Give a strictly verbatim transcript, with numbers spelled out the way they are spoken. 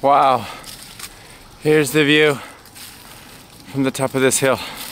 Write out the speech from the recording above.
Wow, here's the view from the top of this hill.